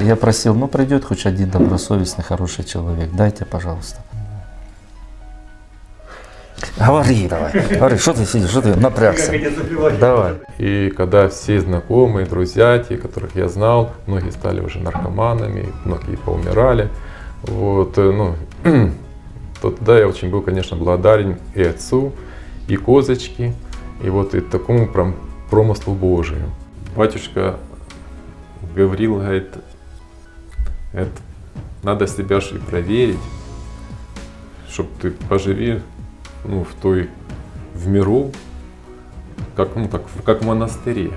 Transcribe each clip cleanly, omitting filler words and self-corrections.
Я просил, ну придет хоть один добросовестный, хороший человек, дайте, пожалуйста. Говори давай, говори, что ты сидишь, что ты напрягся? Давай. И когда все знакомые, друзья, те, которых я знал, многие стали уже наркоманами, многие поумирали, вот, ну, то тогда я очень был, конечно, благодарен и отцу, и козочке, и вот и такому промыслу Божию. Батюшка говорил, говорит, это надо себя же и проверить, чтобы ты поживи, ну, в миру, как в монастыре.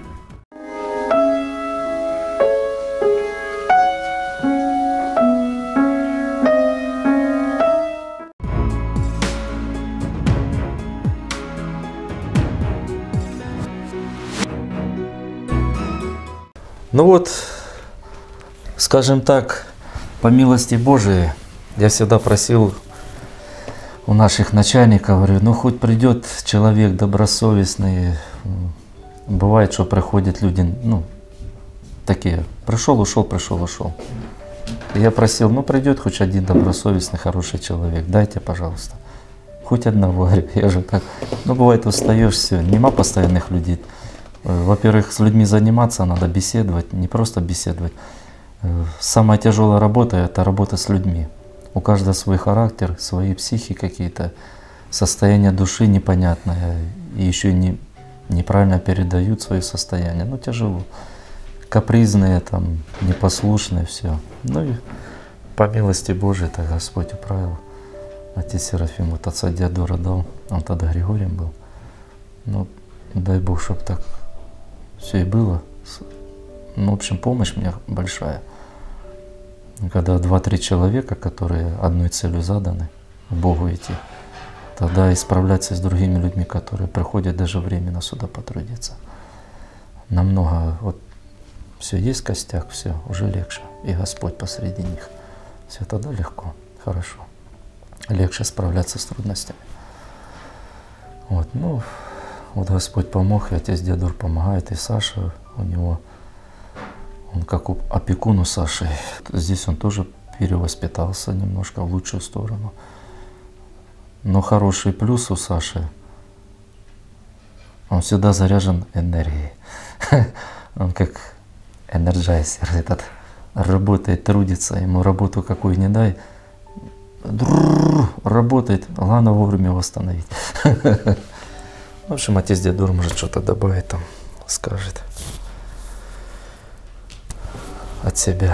Ну вот, скажем так, по милости Божией, я всегда просил у наших начальников, говорю, ну хоть придет человек добросовестный. Бывает, что приходят люди, ну, такие, пришел, ушел, пришел, ушел. И я просил, ну придет хоть один добросовестный, хороший человек, дайте, пожалуйста. Хоть одного, я же так, ну бывает устаешь, все, нема постоянных людей. Во-первых, с людьми заниматься надо, беседовать, не просто беседовать. Самая тяжелая работа — это работа с людьми. У каждого свой характер, свои психи какие-то, состояние души непонятное, и еще неправильно передают свое состояние. Ну тяжело. Капризные, там, непослушные, все. Ну и по милости Божией это Господь управил. Отец Серафим вот отца Диодора дал, он тогда Григорием был. Ну дай Бог, чтобы так все и было. Ну, в общем, помощь мне большая. Когда 2-3 человека, которые одной целью заданы, к Богу идти, тогда исправляться с другими людьми, которые приходят даже временно сюда потрудиться. Намного, вот все есть костяк, все, уже легче. И Господь посреди них. Все тогда легко, хорошо. Легче справляться с трудностями. Вот, ну, вот Господь помог, и отец Диодор помогает, и Саша у него. Он как опекун у Саши. Здесь он тоже перевоспитался немножко в лучшую сторону. Но хороший плюс у Саши, он всегда заряжен энергией. Он как энерджайзер этот, работает, трудится, ему работу какую не дай, работает, главное вовремя восстановить. В общем, отец Диодор может что-то добавить, там скажет от себя.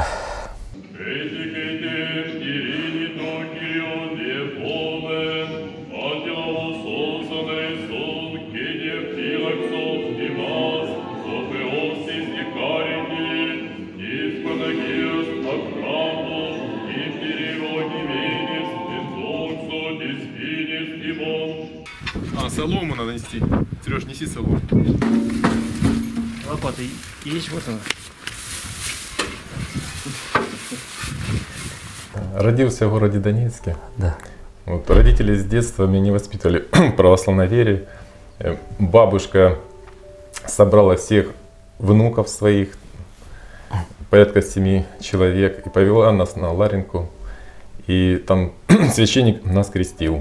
Солому надо нести. Сереж, неси солому. Лопата есть, вот она. Родился в городе Донецке. Да. Вот, родители с детства меня не воспитывали в православной вере. Бабушка собрала всех внуков своих, порядка 7 человек, и повела нас на Ларинку. И там священник нас крестил.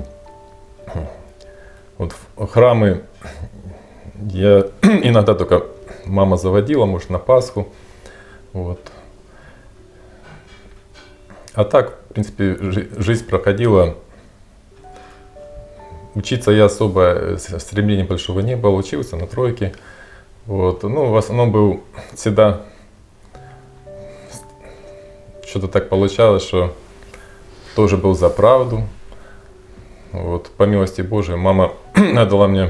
Вот в храмы я иногда только мама заводила, может, на Пасху. Вот. А так, в принципе, жизнь проходила. Учиться я особо стремления большого не было, учился на тройке. Вот. Ну, в основном был всегда что-то так получалось, что тоже был за правду. Вот, по милости Божией, мама дала мне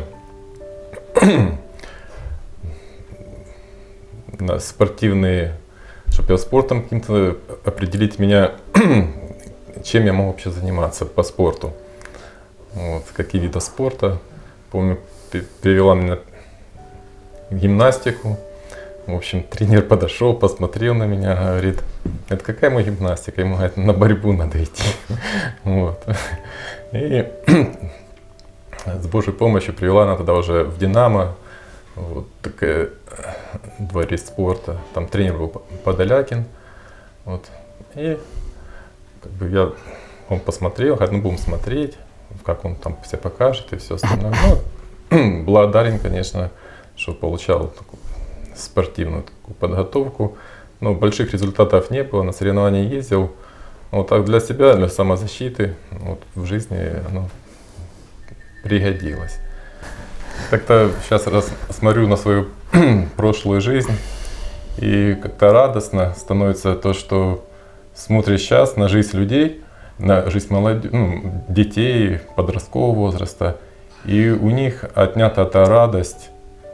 спортивные, чтобы я спортом каким-то определить меня, чем я могу вообще заниматься по спорту. Вот, какие виды спорта. Помню, привела меня в гимнастику. В общем, тренер подошел, посмотрел на меня, говорит, это какая моя гимнастика? Ему говорит, на борьбу надо идти. Вот. И с Божьей помощью привела она тогда уже в Динамо, вот такой дворец спорта. Там тренер был Подолякин. Вот. И как бы он посмотрел, говорит, ну будем смотреть, как он там себя покажет и все остальное. Ну, благодарен, конечно, что получал такую спортивную такую подготовку. Но больших результатов не было, на соревнования ездил. Вот так для себя, для самозащиты, вот в жизни оно пригодилось. Так-то сейчас смотрю на свою прошлую жизнь, и как-то радостно становится то, что смотришь сейчас на жизнь людей, на жизнь детей подросткового возраста, и у них отнята эта радость.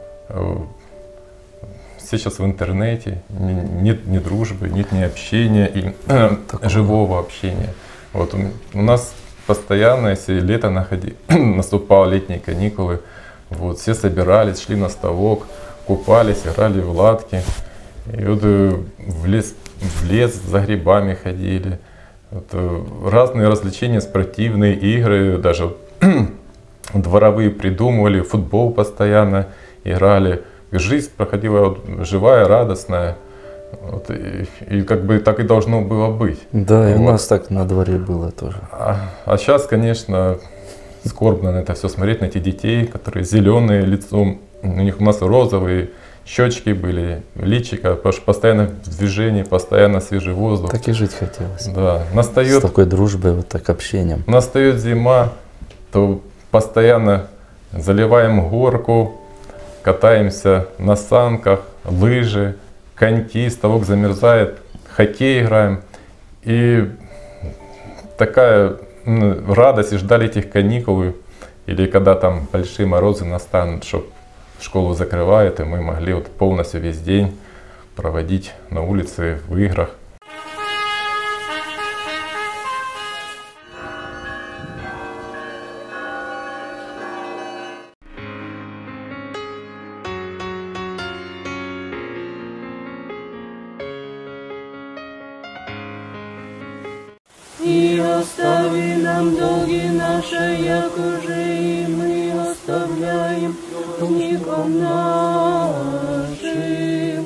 Все сейчас в интернете, нет ни дружбы, нет ни общения, и живого общения. Вот у нас постоянно, если лето наступало, летние каникулы, вот, все собирались, шли на ставок, купались, играли в латки, и вот в лес за грибами ходили. Вот, разные развлечения, спортивные игры, даже дворовые придумывали, футбол постоянно играли. Жизнь проходила вот, живая, радостная. Вот, и как бы так и должно было быть. Да, и вот. У нас так на дворе было тоже. А сейчас, конечно, скорбно на это все смотреть, на этих детей, которые зеленые лицом, у нас розовые щечки были, личико, потому что постоянно в движении, постоянно свежий воздух. Так и жить хотелось. Да, с такой дружбой, вот так общением. Настает зима, то постоянно заливаем горку, катаемся на санках, лыжи, коньки, ставок замерзает, хоккей играем. И такая радость, и ждали этих каникул, или когда там большие морозы настанут, что школу закрывают, и мы могли вот полностью весь день проводить на улице в играх. И остави нам долги наши, як уже и мы оставляем должникам нашим.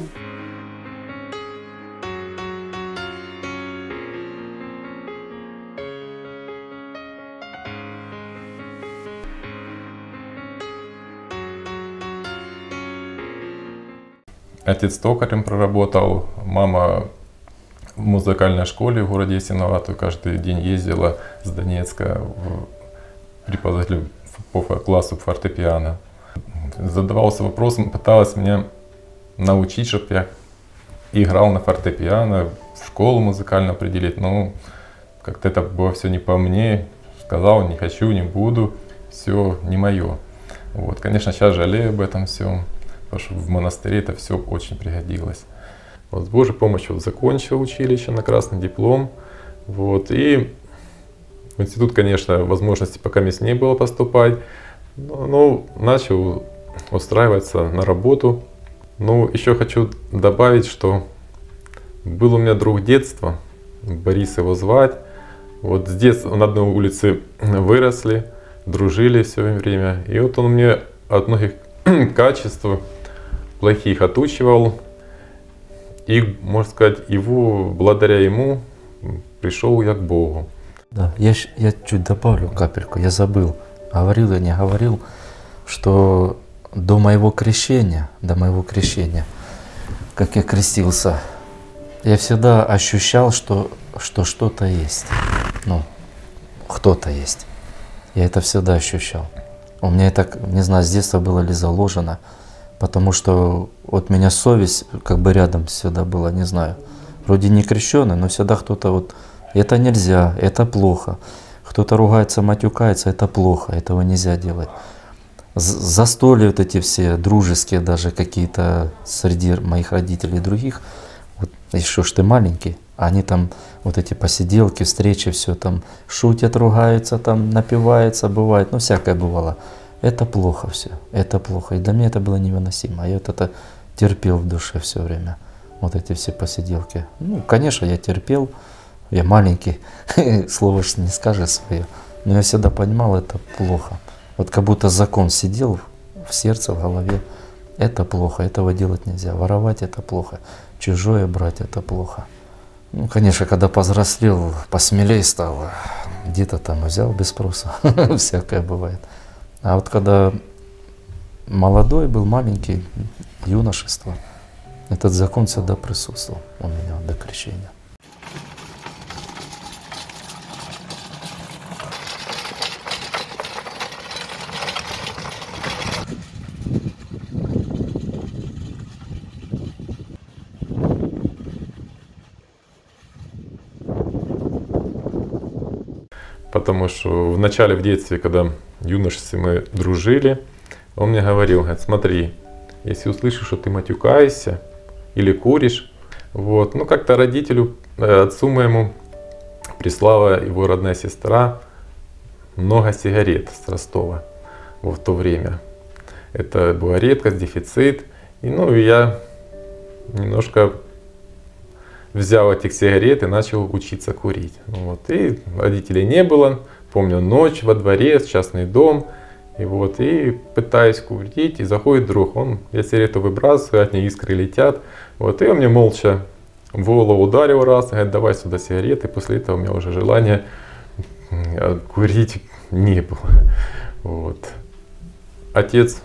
Отец токарем проработал, мама в музыкальной школе в городе Ясиноватую каждый день ездила с Донецка преподавателю по классу фортепиано. Задавался вопросом, пыталась меня научить, чтобы я играл на фортепиано, в школу музыкально определить, но как-то это было все не по мне. Сказал, не хочу, не буду, все не мое. Вот. Конечно, сейчас жалею об этом всем, потому что в монастыре это все очень пригодилось. Вот, с Божьей помощью вот, закончил училище на красный диплом. Вот, и в институт, конечно, возможности пока не было поступать. Но начал устраиваться на работу. Ну, еще хочу добавить, что был у меня друг детства, Борис его звать. Вот здесь на одной улице выросли, дружили все время. И вот он мне от многих качеств плохих отучивал. И, можно сказать, благодаря ему пришел я к Богу. Да, я чуть добавлю капельку, я забыл, говорил я не говорил, что до моего крещения, как я крестился, я всегда ощущал, что что-то есть, кто-то есть. Я это всегда ощущал. У меня это, не знаю, с детства было ли заложено, потому что вот меня совесть как бы рядом всегда была, не знаю. Вроде не крещеный, но всегда кто-то вот, это нельзя, это плохо. Кто-то ругается, матюкается, это плохо, этого нельзя делать. Застолья вот эти все дружеские даже какие-то среди моих родителей и других, вот еще ж ты маленький, они там вот эти посиделки, встречи, все там шутят, ругаются, там напиваются, бывает, ну всякое бывало. Это плохо все, это плохо. И для меня это было невыносимо. Я вот это терпел в душе все время. Вот эти все посиделки. Ну, конечно, я терпел. Я маленький, слово ж не скажешь свое. Но я всегда понимал, это плохо. Вот как будто закон сидел в сердце, в голове. Это плохо, этого делать нельзя. Воровать — это плохо. Чужое брать — это плохо. Ну, конечно, когда повзрослел, посмелее стал, где-то там взял без спроса, всякое бывает. А вот когда молодой был, маленький, юношество, этот закон всегда присутствовал у меня до крещения. Потому что в начале, в детстве, когда в юношестве мы дружили, он мне говорил, смотри, если услышишь, что ты матюкаешься или куришь, вот, ну как-то родителю, отцу моему прислала его родная сестра много сигарет с Ростова в то время. Это была редкость, дефицит. И, ну, я немножко взял этих сигарет и начал учиться курить. Вот. И родителей не было. Помню, ночь во дворе, частный дом. И пытаюсь курить, и заходит друг. Я сигарету выбрасываю, от нее искры летят. Вот. И он мне молча в голову ударил раз, говорит, давай сюда сигареты. После этого у меня уже желания курить не было. Вот. Отец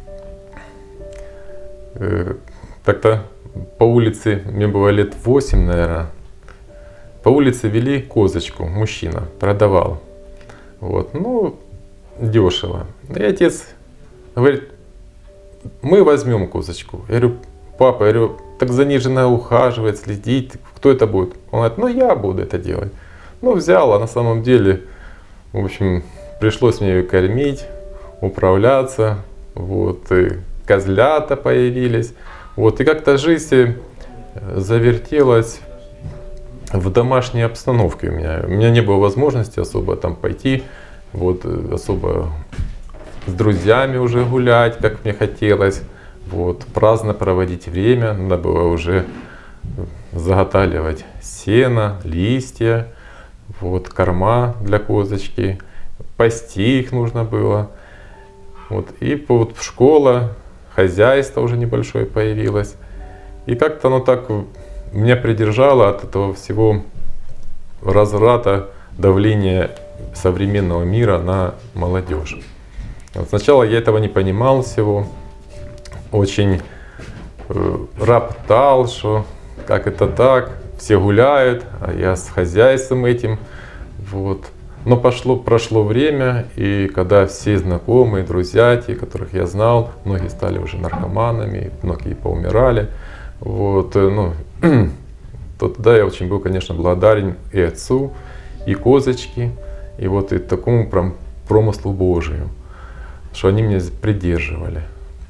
так-то по улице, мне было лет 8, наверное, по улице вели козочку, мужчина, продавал. Вот, ну, дешево. И отец говорит, мы возьмем козочку. Я говорю, папа, так за ней жена ухаживает, следит, кто это будет? Он говорит, ну я буду это делать. Ну, взял, а на самом деле, в общем, пришлось мне ее кормить, управляться, вот, и козлята появились. Вот, и как-то жизнь завертелась в домашней обстановке у меня. У меня не было возможности особо там пойти, вот, особо с друзьями уже гулять, как мне хотелось, вот, праздно проводить время. Надо было уже заготавливать сено, листья, вот, корма для козочки, пасти их нужно было. Вот, и вот школа, хозяйство уже небольшое появилось. И как-то оно так меня придержало от этого всего разврата, давления современного мира на молодежь. Вот сначала я этого не понимал всего, очень роптал, что как это так, все гуляют, а я с хозяйством этим. Вот. Но прошло время, и когда все знакомые, друзья, те, которых я знал, многие стали уже наркоманами, многие поумирали, вот, ну, то тогда я очень был, конечно, благодарен и отцу, и козочке, и вот и такому промыслу Божию, что они меня придерживали.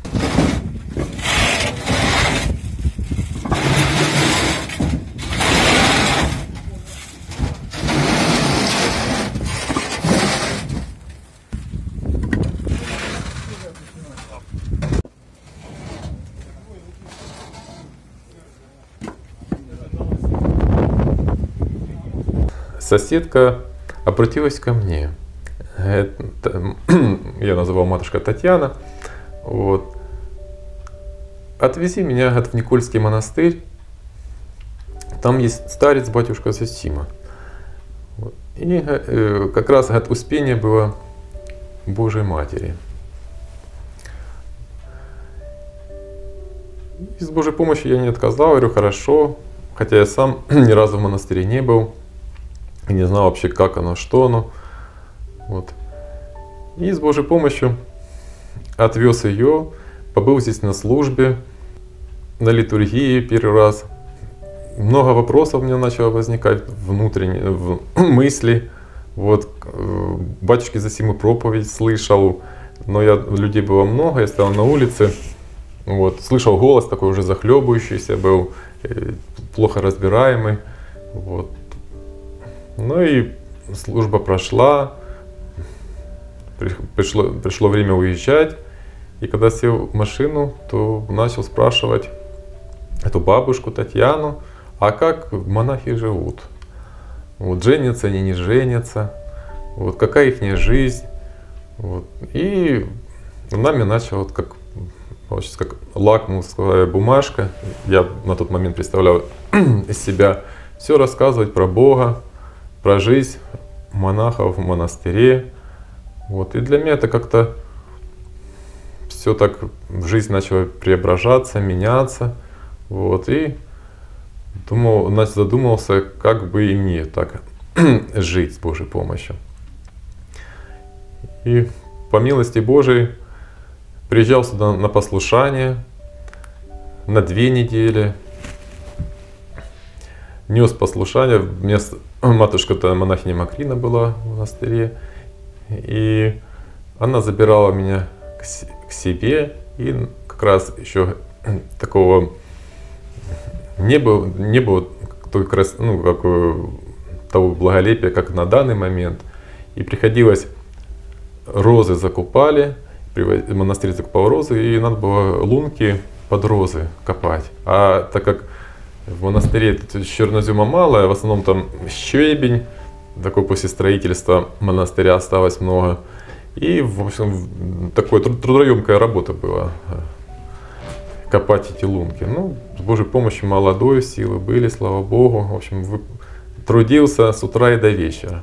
Соседка обратилась ко мне. Я называл матушка Татьяна. Вот. Отвези меня, говорит, в Никольский монастырь. Там есть старец, батюшка Зосима. Вот. И как раз, говорит, успение было Божьей Матери. И с Божьей помощью я не отказал, говорю, хорошо. Хотя я сам ни разу в монастыре не был. И не знал вообще, как оно, что оно. Вот. И с Божьей помощью отвез ее, побыл здесь на службе, на литургии первый раз. Много вопросов у меня начало возникать внутренне, в мысли. Вот. Батюшки Зосимы проповедь слышал, но людей было много, я стоял на улице. Вот. Слышал голос такой уже захлебывающийся был, плохо разбираемый. Вот. Ну и служба прошла, пришло время уезжать. И когда сел в машину, то начал спрашивать эту бабушку Татьяну, а как монахи живут? Вот, женятся они, не женятся? Вот, какая их жизнь? Вот. И она мне начала, вот как лакмусовая бумажка. Я на тот момент представлял из себя все рассказывать про Бога, про жизнь монахов в монастыре. Вот. И для меня это как-то все так, жизнь начала преображаться, меняться. Вот. И задумался, как бы и мне так жить с Божьей помощью. И по милости Божией приезжал сюда на послушание на 2 недели. Нес послушание. Матушка-то монахиня Макрина была в монастыре. И она забирала меня к себе. И как раз еще такого не было того благолепия, как на данный момент. И приходилось, розы закупали, монастырь закупал розы, и надо было лунки под розы копать. А так как в монастыре чернозема мало, в основном там щебень, такой после строительства монастыря осталось много. И, в общем, такая трудоемкая работа была копать эти лунки. Ну, с Божьей помощью молодой, силы были, слава Богу. В общем, трудился с утра и до вечера.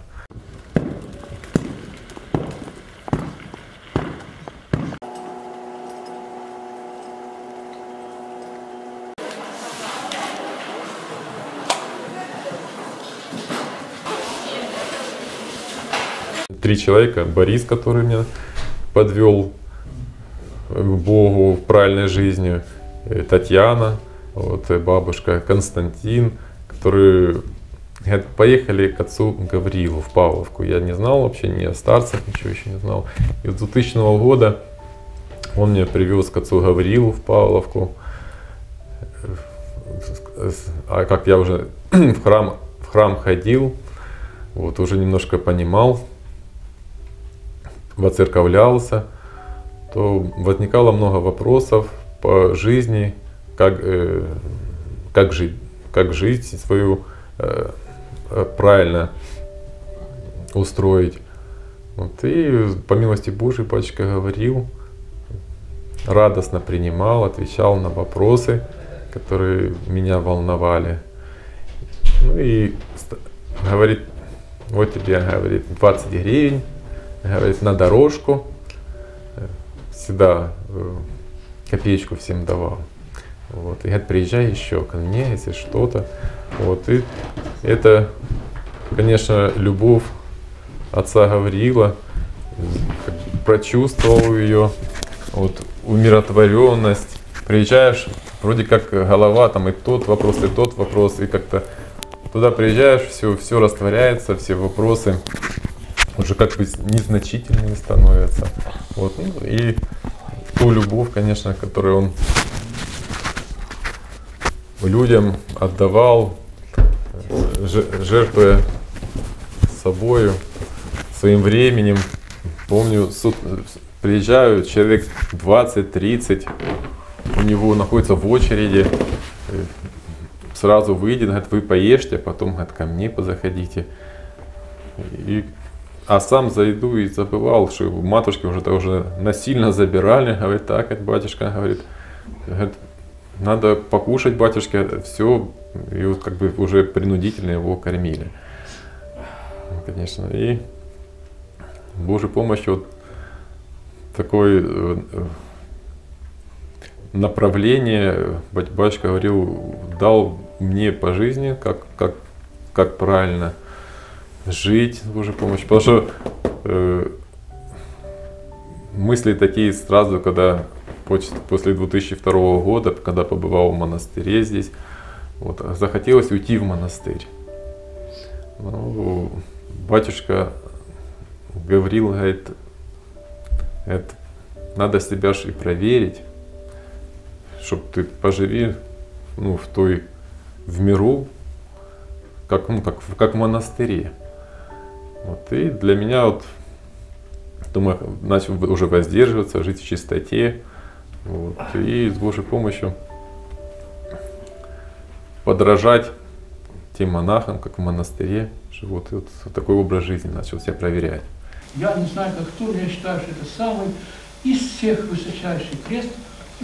Три человека. Борис, который меня подвел к Богу в правильной жизни, Татьяна, вот, бабушка, Константин, которые говорят, поехали к отцу Гавриилу в Павловку. Я не знал вообще ни о старцах, ничего еще не знал. И с 2000 года он меня привез к отцу Гавриилу в Павловку. А как я уже в храм ходил, вот, уже немножко понимал, воцерковлялся, то возникало много вопросов по жизни, как жить свою правильно устроить. Вот. И по милости Божией батюшка говорил, радостно принимал, отвечал на вопросы, которые меня волновали. Ну и говорит, вот тебе, говорит, 20 гривен, говорит, на дорожку. Всегда копеечку всем давал. Вот. И говорит, приезжай еще ко мне, если что-то. Вот. И это, конечно, любовь отца Гавриила. Прочувствовал ее, вот, умиротворенность. Приезжаешь, вроде как голова, там и тот вопрос, и как-то туда приезжаешь, все растворяется, все вопросы уже как бы незначительными становятся. Вот. Ну, и ту любовь, конечно, которую он людям отдавал, жертвуя собою, своим временем. Помню, приезжаю, человек 20-30, у него находится в очереди, сразу выйдет, говорит, вы поешьте, а потом, говорит, ко мне позаходите. А сам зайду и забывал, что матушки уже насильно забирали, говорит, так, говорит, батюшка, говорит, надо покушать, батюшке, все, и вот как бы уже принудительно его кормили. Конечно, и Божьей помощью вот такое направление, батюшка говорил, дал мне по жизни, как правильно жить с Божьей помощью. Потому что мысли такие сразу, когда после 2002 года, когда побывал в монастыре здесь, вот, захотелось уйти в монастырь. Ну, батюшка Гавриил говорит, надо себя же и проверить, чтобы ты поживи, ну, в миру, как в монастыре. Вот. И для меня, вот, думаю, начал уже воздерживаться, жить в чистоте. Вот. И с Божьей помощью подражать тем монахам, как в монастыре живут. И вот такой образ жизни начал себя проверять. Я не знаю, как кто, но я считаю, что это самый из всех высочайший крест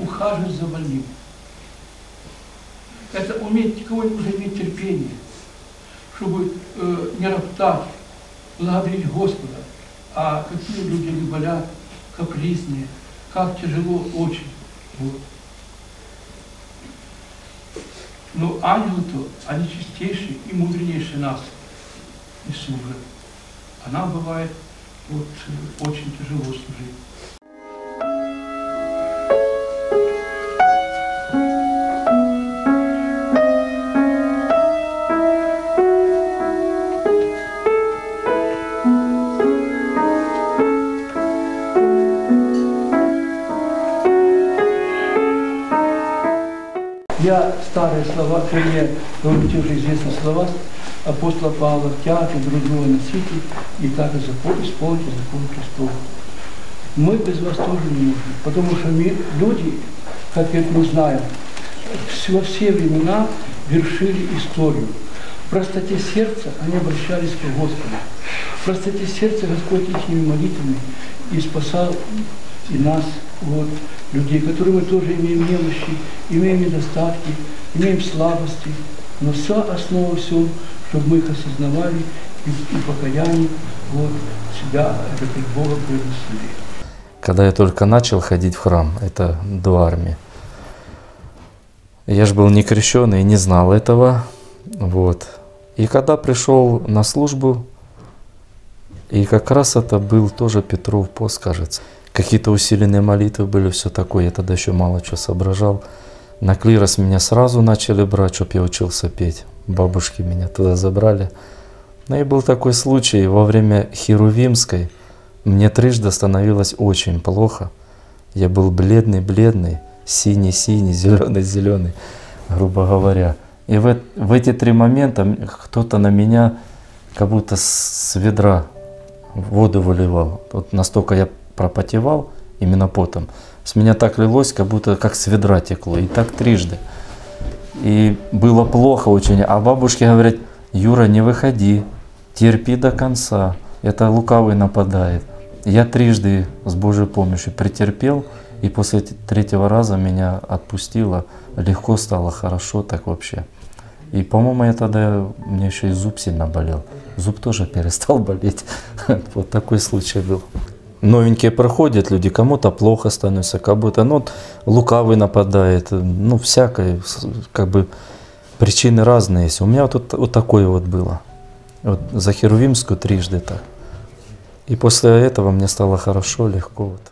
ухаживать за больным. Это уметь, кого-нибудь уже иметь терпение, чтобы не роптать, благодарить Господа. А какие люди не болят, капризные, как тяжело очень. Вот. Но ангелы-то, они чистейшие и мудренейшие нас и служат. А нам бывает вот, очень тяжело служить. Я старые слова, вернее, говорю те уже известные слова апостола Павла: «Тяжи друг друга носите, и так и исполните закон Христов». Мы без вас тоже не можем, потому что мы, люди, как это мы знаем, во все времена вершили историю. В простоте сердца они обращались к Господу. В простоте сердца Господь ихними молитвами и спасал и нас, вот, людей, которые мы тоже имеем немощи, имеем недостатки, имеем слабости, но вся основа всем, чтобы мы их осознавали и покаяние вот, себя это пред Богом принесли. Когда я только начал ходить в храм, это до армии, я же был не крещеный и не знал этого. Вот. И когда пришел на службу, и как раз это был тоже Петров пост, кажется. Какие-то усиленные молитвы были, все такое. Я тогда еще мало чего соображал. На клирос меня сразу начали брать, чтобы я учился петь. Бабушки меня туда забрали. Ну и был такой случай. Во время Херувимской мне трижды становилось очень плохо. Я был бледный, синий, зеленый, грубо говоря. И в эти 3 момента кто-то на меня как будто с ведра воду выливал. Вот настолько я пропотевал именно потом. С меня так лилось, как будто как с ведра текло. И так трижды. И было плохо очень. А бабушки говорят: Юра, не выходи, терпи до конца. Это лукавый нападает. Я трижды с Божьей помощью претерпел. И после 3-го раза меня отпустило. Легко стало, хорошо так вообще. И, по-моему, у меня еще и зуб сильно болел. Зуб тоже перестал болеть. Вот такой случай был. Новенькие проходят люди, кому-то плохо становится, кому-то лукавый нападает, всякое, как бы причины разные есть. У меня вот такое вот было. Вот за Херувимскую трижды так. И после этого мне стало хорошо, легко. Вот.